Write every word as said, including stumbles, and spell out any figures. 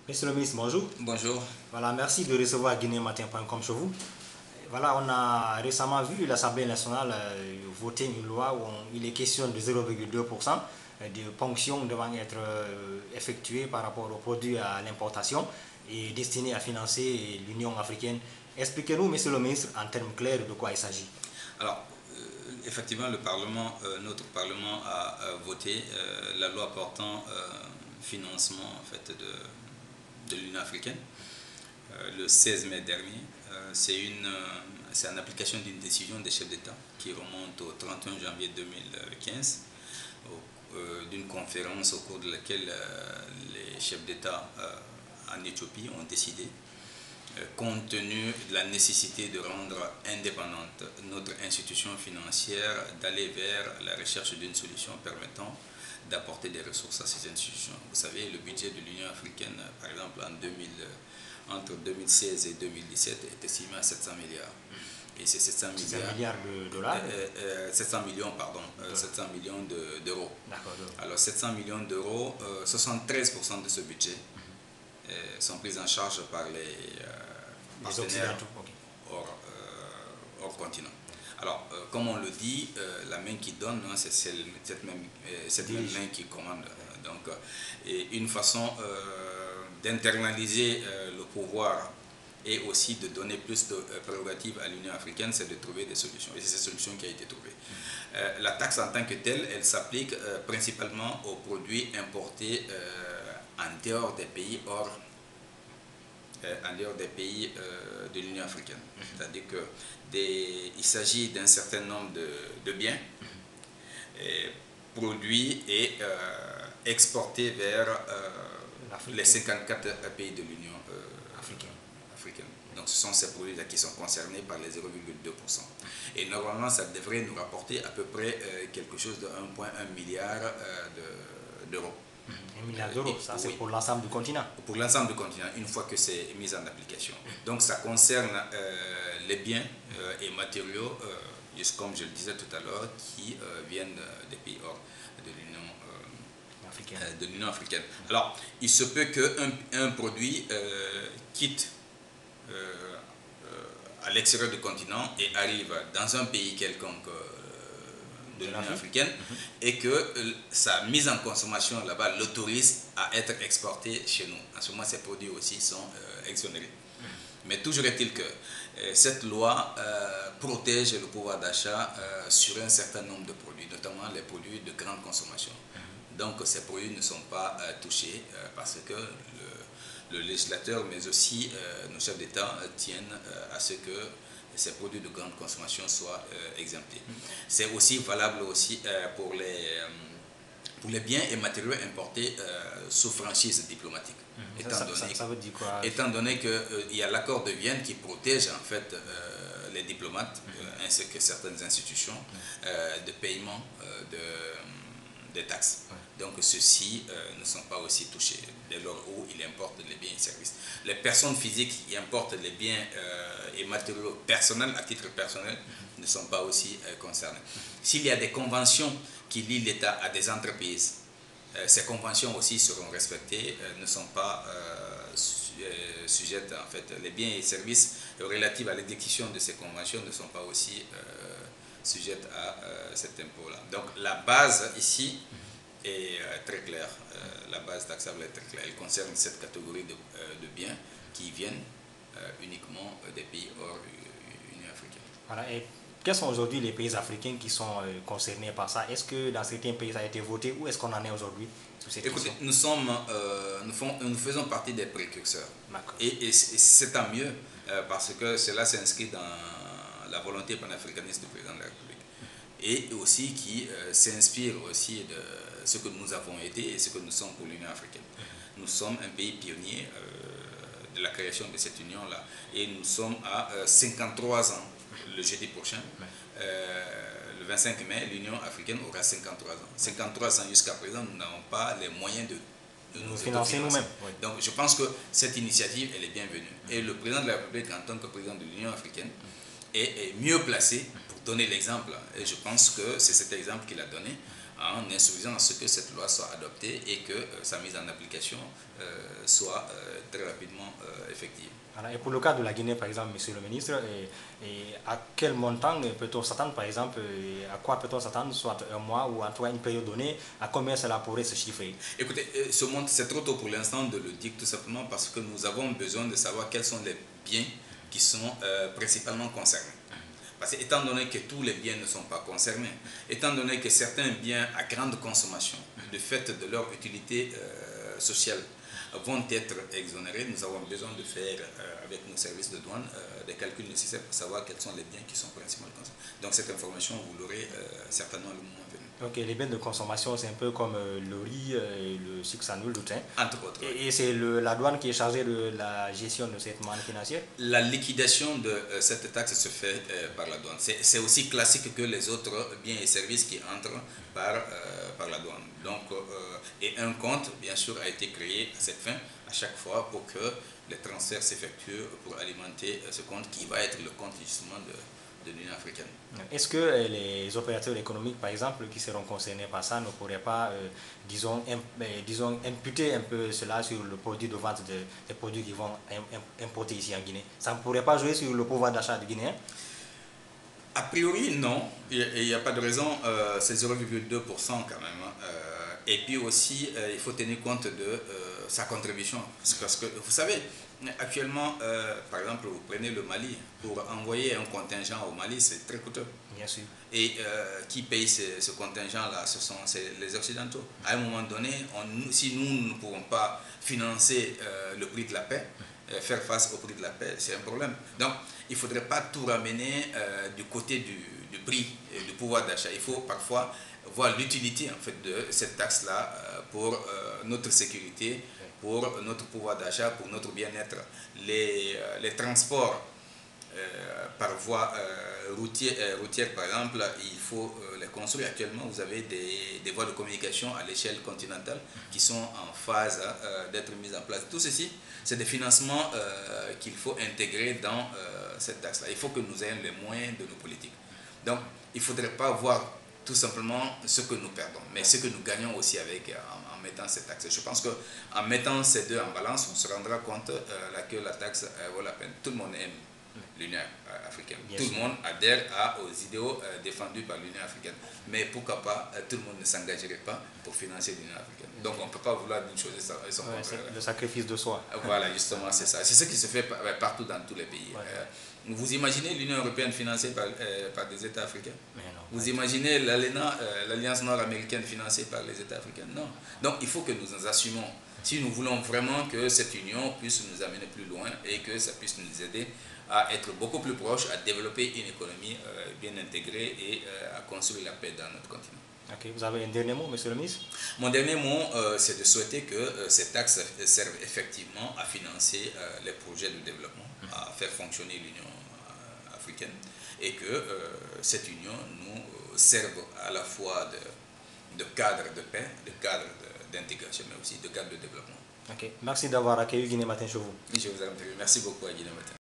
Monsieur le ministre, bonjour. Bonjour. Voilà, merci de recevoir guinée matin point com chez vous. Voilà, on a récemment vu l'Assemblée nationale euh, voter une loi où on- il est question de zéro virgule deux pour cent de ponctions devant être euh, effectuées par rapport aux produits à l'importation et destinées à financer l'Union africaine. Expliquez-nous, monsieur le ministre, en termes clairs de quoi il s'agit. Alors, euh, effectivement, le Parlement, euh, notre Parlement a, a voté euh, la loi portant euh, financement en fait, de, de l'Union africaine euh, le seize mai dernier. Euh, c'est une, euh, c'est en application d'une décision des chefs d'État qui remonte au trente et un janvier deux mille quinze, au, euh, d'une conférence au cours de laquelle euh, les chefs d'État euh, en Éthiopie ont décidé, compte tenu de la nécessité de rendre indépendante notre institution financière, d'aller vers la recherche d'une solution permettant d'apporter des ressources à ces institutions. Vous savez, le budget de l'Union africaine, par exemple, en deux mille, entre deux mille seize et deux mille dix-sept, est estimé à sept cents milliards. Et ces sept cents milliards, milliards de dollars euh, euh, sept cents millions, pardon, euh, sept cents millions d'euros. De, Alors, sept cents millions d'euros, euh, soixante-treize pour cent de ce budget euh, sont pris en charge par les euh, partenaires okay. hors, euh, hors continent. Alors, euh, comme on le dit, euh, la main qui donne, hein, c'est cette, même, euh, cette même main qui commande. Euh, donc, euh, et une façon euh, d'internaliser euh, le pouvoir et aussi de donner plus de euh, prérogatives à l'Union africaine, c'est de trouver des solutions. Et c'est cette solution qui a été trouvée. Euh, la taxe en tant que telle, elle s'applique euh, principalement aux produits importés euh, en dehors des pays hors en dehors des pays euh, de l'Union africaine. Mm-hmm. C'est-à-dire qu'il s'agit d'un certain nombre de, de biens et produits et euh, exportés vers euh, les cinquante-quatre pays de l'Union euh, africaine. africaine. Donc ce sont ces produits-là qui sont concernés par les zéro virgule deux pour cent. Et normalement, ça devrait nous rapporter à peu près euh, quelque chose de un virgule un milliard euh, d'euros. Un milliard d'euros, ça c'est oui. Pour l'ensemble du continent. Pour l'ensemble du continent, une fois que c'est mis en application. Donc ça concerne euh, les biens euh, et matériaux, euh, juste comme je le disais tout à l'heure, qui euh, viennent des pays hors de l'Union euh, africaine. Euh, de l'Union africaine. Alors, il se peut qu'un un produit euh, quitte euh, à l'extérieur du continent et arrive dans un pays quelconque de l'Union africaine mm-hmm. et que euh, sa mise en consommation là-bas l'autorise à être exporté chez nous. En ce moment, ces produits aussi sont euh, exonérés. Mm-hmm. Mais toujours est-il que euh, cette loi euh, protège le pouvoir d'achat euh, sur un certain nombre de produits, notamment les produits de grande consommation. Mm-hmm. Donc, ces produits ne sont pas euh, touchés euh, parce que le, le législateur, mais aussi euh, nos chefs d'État euh, tiennent euh, à ce que ces produits de grande consommation soient euh, exemptés. Mm. C'est aussi valable aussi euh, pour, les, euh, pour les biens et matériaux importés euh, sous franchise diplomatique. Mm. Étant, ça, donné, ça, ça veut dire quoi? Étant donné qu'il euh, y a l'accord de Vienne qui protège en fait euh, les diplomates mm. euh, ainsi que certaines institutions mm. euh, de paiement euh, de, des taxes. Mm. Donc ceux-ci euh, ne sont pas aussi touchés dès lors où ils importent les biens et services. Les personnes physiques qui importent les biens euh, et matériaux personnels à titre personnel mm-hmm. ne sont pas aussi euh, concernés. Mm-hmm. S'il y a des conventions qui lient l'État à des entreprises, euh, ces conventions aussi seront respectées, euh, ne sont pas euh, su euh, sujettes en fait. Les biens et services relatifs à l'exécution de ces conventions ne sont pas aussi euh, sujettes à euh, cet impôt-là. Donc la base ici mm-hmm. est euh, très claire. Euh, la base taxable est très claire. Elle concerne cette catégorie de, euh, de biens qui viennent euh, uniquement des pays hors Union africaine. Voilà. Et quels sont aujourd'hui les pays africains qui sont euh, concernés par ça? Est-ce que dans certains pays ça a été voté? Où est-ce qu'on en est aujourd'hui sur cette Écoutez, question? nous, sommes, euh, nous, font, nous faisons partie des précurseurs. Et, et c'est tant mieux euh, parce que cela s'inscrit dans la volonté panafricaniste du président de la République. Et aussi qui euh, s'inspire aussi de ce que nous avons été et ce que nous sommes pour l'Union africaine. Nous sommes un pays pionnier euh, de la création de cette union-là. Et nous sommes à euh, cinquante-trois ans, le jeudi prochain. Euh, le vingt-cinq mai, l'Union africaine aura cinquante-trois ans. cinquante-trois ans jusqu'à présent, nous n'avons pas les moyens de, de nous financer nous-mêmes. Oui. Donc je pense que cette initiative, elle est bienvenue. Et le président de la République, en tant que président de l'Union africaine, est, est mieux placé pour donner l'exemple. Et je pense que c'est cet exemple qu'il a donné en instruisant à ce que cette loi soit adoptée et que euh, sa mise en application euh, soit euh, très rapidement euh, effective. Alors, et pour le cas de la Guinée, par exemple, Monsieur le ministre, et, et à quel montant peut-on s'attendre, par exemple, à quoi peut-on s'attendre, soit un mois ou en tout cas une période donnée, à combien cela pourrait se chiffrer? Écoutez, ce montant, c'est trop tôt pour l'instant de le dire, tout simplement parce que nous avons besoin de savoir quels sont les biens qui sont euh, principalement concernés. Parce que, étant donné que tous les biens ne sont pas concernés, étant donné que certains biens à grande consommation, du fait de leur utilité euh, sociale, vont être exonérés, nous avons besoin de faire euh, avec nos services de douane euh, des calculs nécessaires pour savoir quels sont les biens qui sont principalement concernés. Donc cette information, vous l'aurez euh, certainement le moment venu. Ok, les biens de consommation, c'est un peu comme euh, le riz, euh, le sucre sans huile, le thym. Entre autres. Et, et c'est la douane qui est chargée de la gestion de cette manne financière? La liquidation de euh, cette taxe se fait euh, par la douane. C'est aussi classique que les autres biens et services qui entrent par, euh, par la douane. Donc, euh, et un compte, bien sûr, a été créé à cette fin, à chaque fois, pour que les transferts s'effectuent pour alimenter ce compte qui va être le compte justement de, de l'Union africaine. Est-ce que les opérateurs économiques, par exemple, qui seront concernés par ça, ne pourraient pas, euh, disons, imp, disons, imputer un peu cela sur le produit de vente de, des produits qu'ils vont importer ici en Guinée? Ça ne pourrait pas jouer sur le pouvoir d'achat des Guinéens? A priori, non. Il n'y a pas de raison. Euh, c'est zéro virgule deux pour cent quand même. Euh, et puis aussi, euh, il faut tenir compte de euh, sa contribution. Parce que, vous savez, actuellement, euh, par exemple, vous prenez le Mali, pour envoyer un contingent au Mali, c'est très coûteux. Bien sûr. Et euh, qui paye ce, ce contingent-là? Ce sont les Occidentaux. À un moment donné, on, si nous ne pouvons pas financer euh, le prix de la paix, euh, faire face au prix de la paix, c'est un problème. Donc, il ne faudrait pas tout ramener euh, du côté du, du prix et du pouvoir d'achat. Il faut parfois voir l'utilité en fait, de cette taxe-là euh, pour euh, notre sécurité, pour notre pouvoir d'achat, pour notre bien-être. Les, euh, les transports euh, par voie euh, routière, euh, routière, par exemple, il faut euh, les construire. Actuellement, vous avez des, des voies de communication à l'échelle continentale qui sont en phase euh, d'être mises en place. Tout ceci, c'est des financements euh, qu'il faut intégrer dans euh, cette taxe-là. Il faut que nous ayons les moyens de nos politiques. Donc, il ne faudrait pas voir tout simplement ce que nous perdons, mais ce que nous gagnons aussi avec en, en mettant cette taxe. Je pense qu'en mettant ces deux en balance, on se rendra compte euh, là, que la taxe euh, vaut la peine. Tout le monde aime l'Union africaine. Bien tout sûr. Le monde adhère à, aux idéaux euh, défendus par l'Union africaine. Mais pourquoi pas, euh, tout le monde ne s'engagerait pas pour financer l'Union africaine. Donc on ne peut pas vouloir d'une chose et son ouais, contraire. Le sacrifice de soi. Voilà, justement, c'est ça. C'est ce qui se fait partout dans tous les pays. Ouais. Euh, vous imaginez l'Union européenne financée par, euh, par des États africains? Non, vous imaginez l'ALENA, euh, l'Alliance nord-américaine financée par les États africains? Non. Donc il faut que nous nous assumons. Si nous voulons vraiment que cette union puisse nous amener plus loin et que ça puisse nous aider à être beaucoup plus proches, à développer une économie euh, bien intégrée et euh, à construire la paix dans notre continent. Ok, vous avez un dernier mot, monsieur le ministre? Mon dernier mot, euh, c'est de souhaiter que euh, ces taxes servent effectivement à financer euh, les projets de développement, à faire fonctionner l'Union euh, africaine et que euh, cette union nous serve à la fois de, de cadre de paix, de cadre d'intégration, mais aussi de cadre de développement. Ok, merci d'avoir accueilli Guinée Matin chez vous. Je vous en prie, merci beaucoup à Guinée Matin.